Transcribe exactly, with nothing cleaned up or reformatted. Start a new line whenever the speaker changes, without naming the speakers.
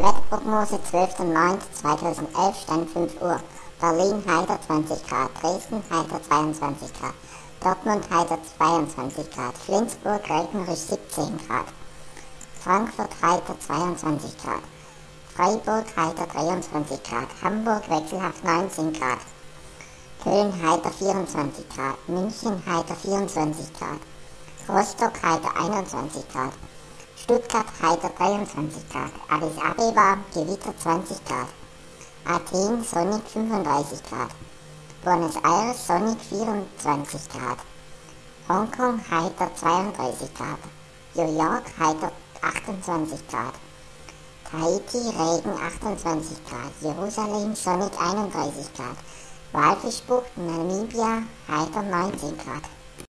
Wetterprognose zwölfter neunter zweitausendelf, Stand fünf Uhr. Berlin heiter zwanzig Grad, Dresden heiter zweiundzwanzig Grad, Dortmund heiter zweiundzwanzig Grad, Flensburg regnerisch siebzehn Grad, Frankfurt heiter zweiundzwanzig Grad, Freiburg heiter dreiundzwanzig Grad, Hamburg wechselhaft neunzehn Grad, Köln heiter vierundzwanzig Grad, München heiter vierundzwanzig Grad, Rostock heiter einundzwanzig Grad, Stuttgart heiter dreiundzwanzig Grad, Addis Abeba Gewitter zwanzig Grad, Athen sonnig fünfunddreißig Grad, Buenos Aires sonnig vierundzwanzig Grad, Hongkong heiter zweiunddreißig Grad, New York heiter achtundzwanzig Grad, Tahiti Regen achtundzwanzig Grad, Jerusalem sonnig einunddreißig Grad, Walfischbucht Namibia heiter neunzehn Grad.